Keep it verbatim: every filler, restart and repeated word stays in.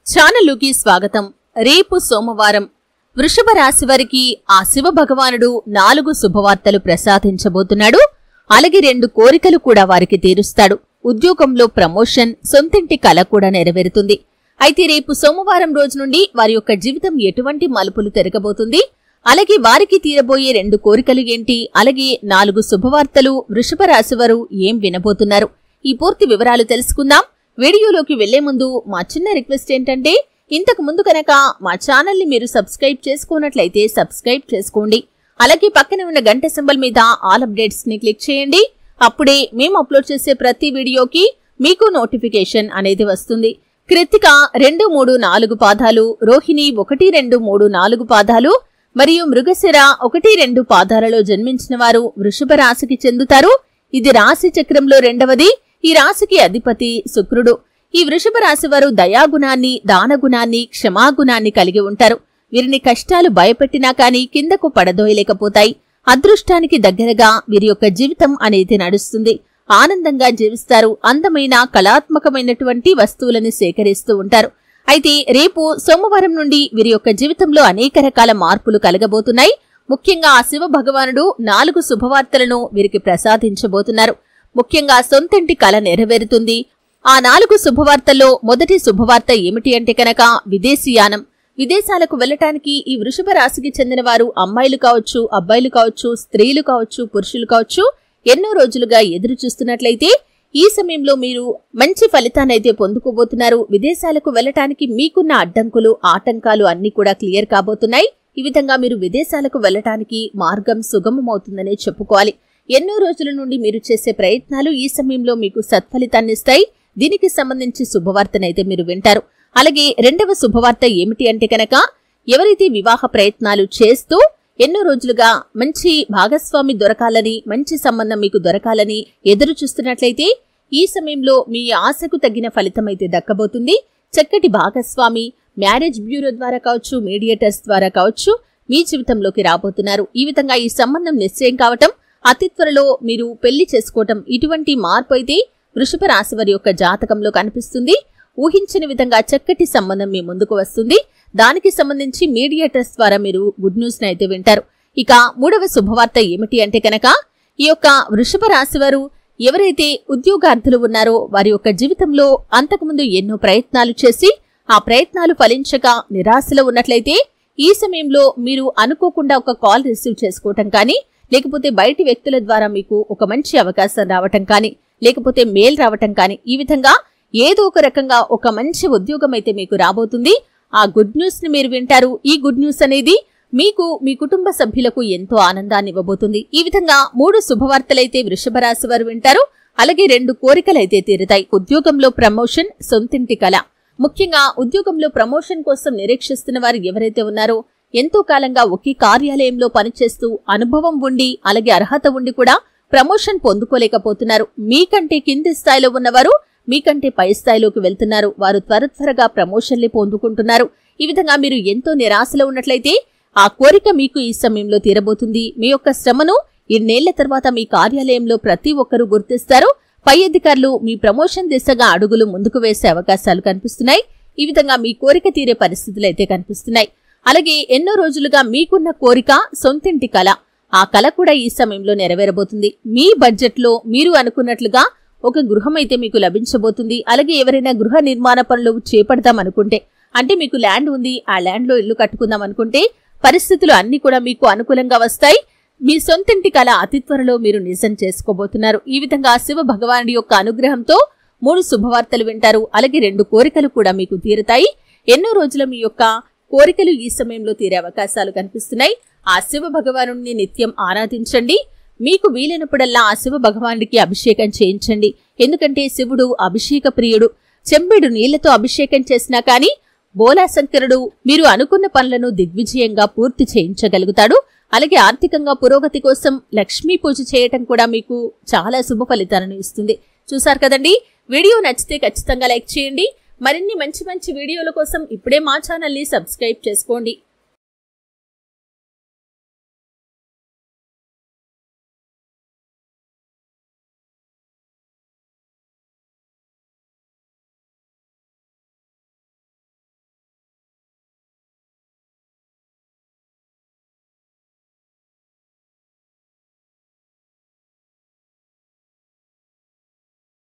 ఛానలుకి స్వాగతం। రేపు సోమవారం వృషభ రాశి వారికి ఆ శివ భగవానుడు నాలుగు శుభవార్తలు ప్రసాదించబోతున్నాడు। అలాగే రెండు కోరికలు కూడా వారికి తీరుస్తాడు। ఉద్యోగంలో ప్రమోషన్, సొంతింటి కల కూడా నెరవేరుతుంది। అయితే రేపు సోమవారం రోజు నుండి వారి యొక్క జీవితం ఎటువంటి మలుపులు తిరగబోతుంది, అలాగే వారికి తీరబోయే రెండు కోరికలు ఏంటి, అలాగే నాలుగు శుభవార్తలు వృషభ రాశి వారు ఏం వినబోతున్నారు, ఈ పూర్తి వివరాలు తెలుసుకుందాం। వీడియోలోకి వెళ్లే ముందు మా చిన్న రిక్వెస్ట్ ఏంటంటే, ఇంతకు ముందు కనుక మా ఛానల్ ని మీరు సబ్స్క్రైబ్ చేసుకున్నట్లయితే సబ్స్క్రైబ్ చేసుకోండి। అలాగే పక్కనే ఉన్న గంట సింబల్ మీద ఆల్ అప్డేట్స్ ని క్లిక్ చేయండి। అప్పుడే మేము అప్లోడ్ చేసే ప్రతి వీడియోకి మీకు నోటిఫికేషన్ అనేది వస్తుంది। కృత్తిక రెండు మూడు నాలుగు పాదాలు, రోహిణి ఒకటి రెండు మూడు నాలుగు పాదాలు మరియు మృగశిర ఒకటి రెండు పాదాలలో జన్మించిన వారు వృషభ రాశికి చెందుతారు। ఇది రాశి చక్రంలో రెండవది। ఈ రాశికి అధిపతి శుక్రుడు। ఈ వృషభ రాశి వారు దయాగుణాన్ని, దానగుణాన్ని, క్షమాగుణాన్ని కలిగి ఉంటారు। వీరిని కష్టాలు భయపెట్టినా కాని కిందకు పడదోయలేకపోతాయి। అదృష్టానికి దగ్గరగా వీరి యొక్క జీవితం అనేది నడుస్తుంది। ఆనందంగా జీవిస్తారు। అందమైన కళాత్మకమైనటువంటి వస్తువులను సేకరిస్తూ ఉంటారు। అయితే రేపు సోమవారం నుండి వీరి యొక్క జీవితంలో అనేక రకాల మార్పులు కలగబోతున్నాయి। ముఖ్యంగా ఆ శివ భగవానుడు నాలుగు శుభవార్తలను వీరికి ప్రసాదించబోతున్నారు। ముఖ్యంగా సొంతింటి కల నెరవేరుతుంది। ఆ నాలుగు శుభవార్తల్లో మొదటి శుభవార్త ఏమిటి అంటే కనుక విదేశీయానం। విదేశాలకు వెళ్లటానికి ఈ వృషభ రాశికి చెందిన వారు అమ్మాయిలు కావచ్చు, అబ్బాయిలు కావచ్చు, స్త్రీలు కావచ్చు, పురుషులు కావచ్చు, ఎన్నో రోజులుగా ఎదురు చూస్తున్నట్లయితే ఈ సమయంలో మీరు మంచి ఫలితాన్నైతే పొందుకోబోతున్నారు। విదేశాలకు వెళ్లటానికి మీకున్న అడ్డంకులు, ఆటంకాలు అన్ని కూడా క్లియర్ కాబోతున్నాయి। ఈ విధంగా మీరు విదేశాలకు వెళ్లటానికి మార్గం సుగమమవుతుందనే చెప్పుకోవాలి। ఎన్నో రోజుల నుండి మీరు చేసే ప్రయత్నాలు ఈ సమయంలో మీకు సత్ఫలితాన్నిస్తాయి। దీనికి సంబంధించి శుభవార్తనైతే మీరు వింటారు। అలాగే రెండవ శుభవార్త ఏమిటి అంటే కనుక, ఎవరైతే వివాహ ప్రయత్నాలు చేస్తూ ఎన్నో రోజులుగా మంచి భాగస్వామి దొరకాలని, మంచి సంబంధం మీకు దొరకాలని ఎదురు చూస్తున్నట్లయితే ఈ సమయంలో మీ ఆశకు తగిన ఫలితం అయితే దక్కబోతుంది। చక్కటి భాగస్వామి మ్యారేజ్ బ్యూరో ద్వారా కావచ్చు, మీడియేటర్స్ ద్వారా కావచ్చు మీ జీవితంలోకి రాబోతున్నారు। ఈ విధంగా ఈ సంబంధం నిశ్చయం కావటం, అతి త్వరలో మీరు పెళ్లి చేసుకోవటం, ఇటువంటి మార్పు అయితే వృషభ రాశి వారి యొక్క జాతకంలో కనిపిస్తుంది। ఊహించిన విధంగా చక్కటి సంబంధం మీ ముందుకు వస్తుంది। దానికి సంబంధించి మీడియేటర్స్ ద్వారా మీరు గుడ్ న్యూస్ అయితే వింటారు। ఇక మూడవ శుభవార్త ఏమిటి అంటే కనుక, ఈ యొక్క వృషభ రాశి వారు ఎవరైతే ఉద్యోగార్థులు ఉన్నారో వారి యొక్క జీవితంలో అంతకుముందు ఎన్నో ప్రయత్నాలు చేసి ఆ ప్రయత్నాలు ఫలించక నిరాశలో ఉన్నట్లయితే ఈ సమయంలో మీరు అనుకోకుండా ఒక కాల్ రిసీవ్ చేసుకోవటం కానీ, లేకపోతే బయటి వ్యక్తుల ద్వారా మీకు ఒక మంచి అవకాశం రావటం కానీ, లేకపోతే మెయిల్ రావటం కానీ, ఈ విధంగా ఏదో ఒక రకంగా ఒక మంచి ఉద్యోగం అయితే మీకు రాబోతుంది। ఆ గుడ్ న్యూస్ ని మీరు వింటారు। ఈ గుడ్ న్యూస్ అనేది మీకు, మీ కుటుంబ సభ్యులకు ఎంతో ఆనందాన్ని ఇవ్వబోతుంది। ఈ విధంగా మూడు శుభవార్తలైతే వృషభ రాశి వారు వింటారు। అలాగే రెండు కోరికలైతే తీరుతాయి। ఉద్యోగంలో ప్రమోషన్, సొంతింటి కల। ముఖ్యంగా ఉద్యోగంలో ప్రమోషన్ కోసం నిరీక్షిస్తున్న వారు ఎవరైతే ఉన్నారో, ఎంతో కాలంగా ఒకే కార్యాలయంలో పనిచేస్తూ అనుభవం ఉండి, అలాగే అర్హత ఉండి కూడా ప్రమోషన్ పొందుకోలేకపోతున్నారు। మీకంటే కింది స్థాయిలో ఉన్నవారు మీకంటే పై స్థాయిలోకి వెళ్తున్నారు। వారు త్వర త్వరగా ప్రమోషన్లే పొందుకుంటున్నారు। ఈ విధంగా మీరు ఎంతో నిరాశలో ఉన్నట్లయితే ఆ కోరిక మీకు ఈ సమయంలో తీరబోతుంది। మీ యొక్క శ్రమను ఇన్నేళ్ల తర్వాత మీ కార్యాలయంలో ప్రతి ఒక్కరూ గుర్తిస్తారు। పై అధికారులు మీ ప్రమోషన్ దిశగా అడుగులు ముందుకు వేసే అవకాశాలు కనిపిస్తున్నాయి। ఈ విధంగా మీ కోరిక తీరే పరిస్థితులు అయితే కనిపిస్తున్నాయి। అలాగే ఎన్నో రోజులుగా మీకున్న కోరిక సొంతింటి కల, ఆ కల కూడా ఈ సమయంలో నెరవేరబోతుంది। మీ బడ్జెట్ లో మీరు అనుకున్నట్లుగా ఒక గృహం అయితే మీకు లభించబోతుంది। అలాగే ఎవరైనా గృహ నిర్మాణ పనులు చేపడతాం అనుకుంటే, అంటే మీకు ల్యాండ్ ఉంది, ఆ ల్యాండ్ లో ఇల్లు కట్టుకుందాం అనుకుంటే పరిస్థితులు అన్ని కూడా మీకు అనుకూలంగా వస్తాయి। మీ సొంతింటి కల అతి త్వరలో మీరు నిజం చేసుకోబోతున్నారు। ఈ విధంగా శివ భగవానుడి యొక్క అనుగ్రహంతో మూడు శుభవార్తలు వింటారు। అలాగే రెండు కోరికలు కూడా మీకు తీరుతాయి। ఎన్నో రోజుల మీ యొక్క కోరికలు ఈ సమయంలో తీరే అవకాశాలు కనిపిస్తున్నాయి। ఆ శివ భగవానుడిని నిత్యం ఆరాధించండి। మీకు వీలైనప్పుడల్లా ఆ శివ భగవానుడికి అభిషేకం చేయించండి। ఎందుకంటే శివుడు అభిషేక ప్రియుడు। చెంబెడు నీళ్లతో అభిషేకం చేసినా కానీ బోలాశంకరుడు మీరు అనుకున్న పనులను దిగ్విజయంగా పూర్తి చేయించగలుగుతాడు। అలాగే ఆర్థికంగా పురోగతి కోసం లక్ష్మీ పూజ చేయటం కూడా మీకు చాలా శుభ ఫలితాలను ఇస్తుంది। చూసారు కదండి, వీడియో నచ్చితే ఖచ్చితంగా లైక్ చేయండి। మరిన్ని మంచి మంచి వీడియోల కోసం ఇప్పుడే మా ఛానల్ ని సబ్స్క్రైబ్ చేసుకోండి।